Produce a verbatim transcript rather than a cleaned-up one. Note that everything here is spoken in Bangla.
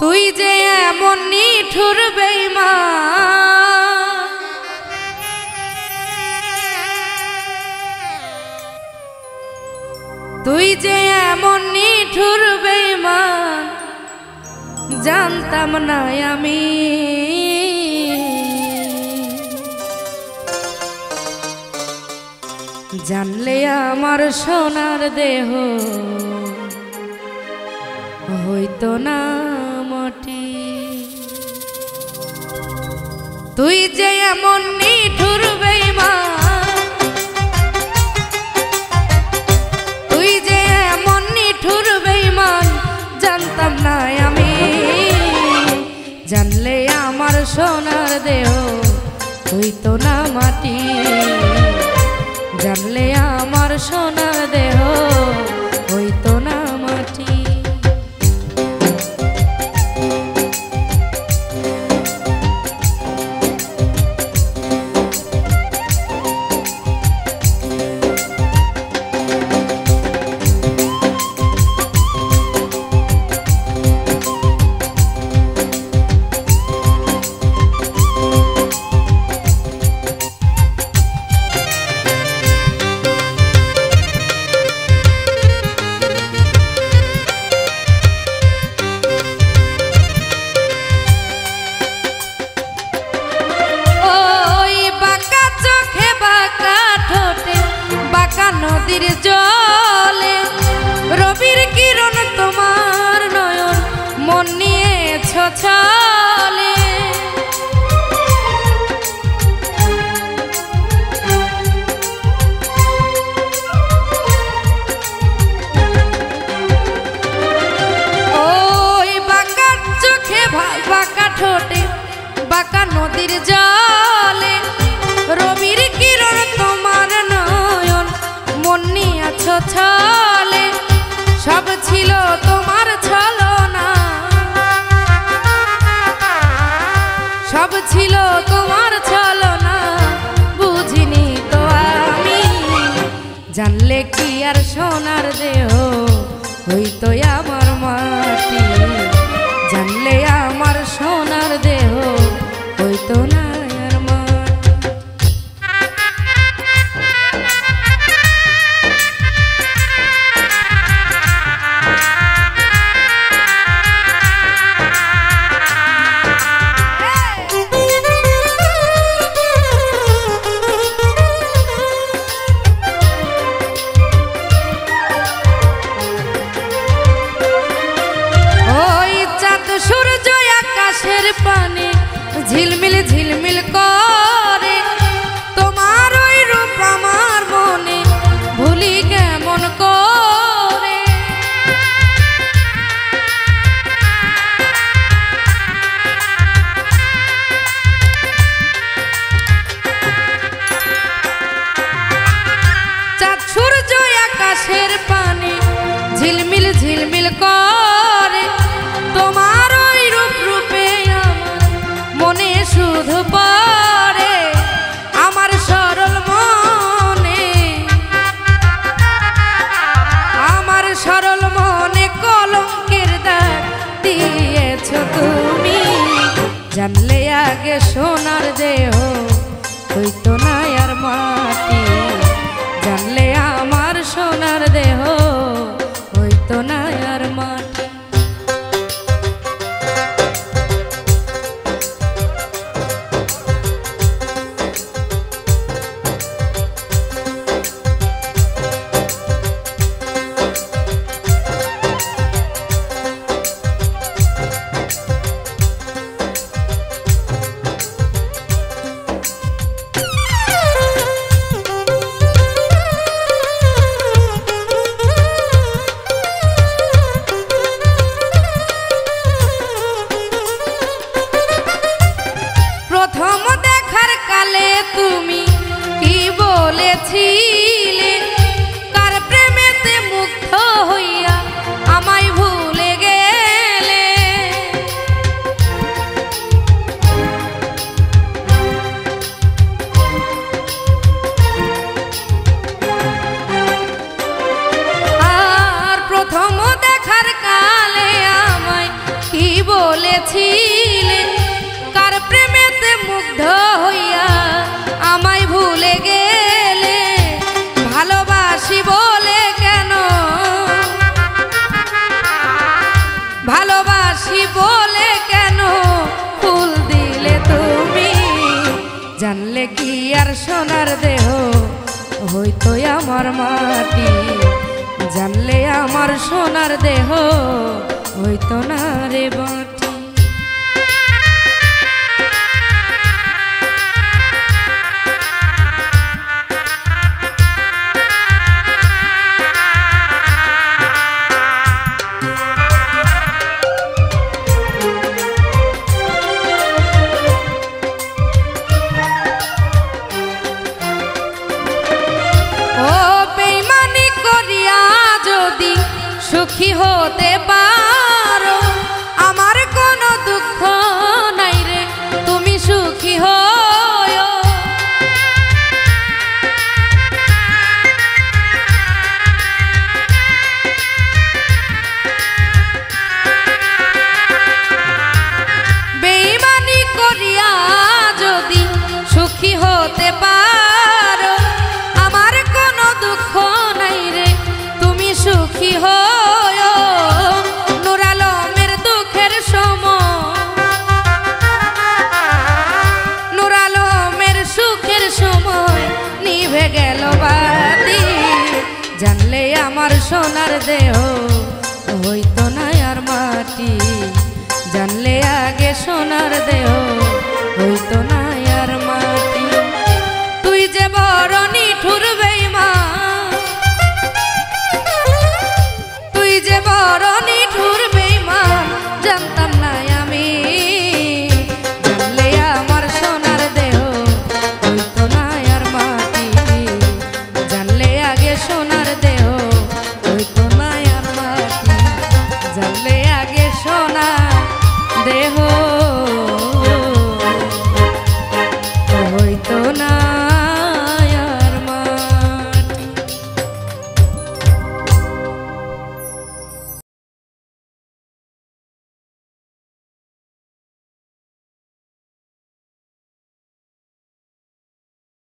তুই যে এমন নিঠুর বেঈমান, তুই যে এমন নিঠুর বেঈমান, জানতাম না আমি। জানলে আমার সোনার দেহ হইতো না মাটি। তুই যে এমন নিঠুর বেঈমান, তুই যে এমন নিঠুর বেঈমান, জানতাম না আমি। জানলে আমার সোনার দেহ হইতো না মাটি। জানলে আমার সোনার দেহ হইতো না মাটি। নদীর জলে রবির কিরণ তোমার নয়ন মন নিয়েছ ছলে। ওই বাঁকা চোখে বাঁকা ঠোঁটে বাঁকা নদীর জলে রবির কিরণ তোমার নয়ন মন নিয়েছ ছলে। সব ছিল তোমার ছলনা, সব ছিল তোমার ছলনা, বুঝিনি তো আমি। জানলে কি আর সোনার দেহ হইতো আমার মাটি। জানলে আমার সোনার দেহ হইতো না আর মাটি। সূর্য আকাশের পানে ঝিলমিল ঝিলমিল করে, তোমার ওই রূপ আমার মনে ভুলি কেমন করে। চাঁদ সূর্য আকাশের পানে ঝিলমিল ঝিলমিল করে, তোমার ওই রূপ রূপে আমার মনে শুধু পড়ে। আমার সরল মনে, আমার সরল মনে কলঙ্কের দাগ দিয়েছ তুমি। জানলে আগে সোনার দেহ হইতো না আর মাটি। জানলে আমার সোনার দেহ হইতো না আর মাটি। বলেছিলে কার প্রেমেতে মুগ্ধ হইয়া আমায় ভুলে গেলে ভালোবাসি বলে কেন ভালোবাসি বলে কেন ফুল দিলে তুমি জানলে কি আর সোনার দেহ হইতো আমার মাটি জানলে আমার সোনার দেহ হইতো না রে বাটি সুখী হতে পারো আমার কোনো দুঃখ নাই রে তুমি সুখী হয়ো বেঈমানি করিয়া যদি সুখী হতে পারো আমার কোনো দুঃখ নাই রে তুমি সুখী হয়ো জানলে আমার সোনার দেহ হইতো না আর মাটি জানলে আগে সোনার দেহ হইতো না আর মাটি তুই যে বড় নিঠুর বেঈমান তুই যে বড় নিঠুর বেঈমান জানতাম না আমি জানলে আমার সোনার দেহ হইতো না আর মাটি জানলে আগে সোনার দেহ হইতো না আর মাটি জানলে আগে সোনার দেহ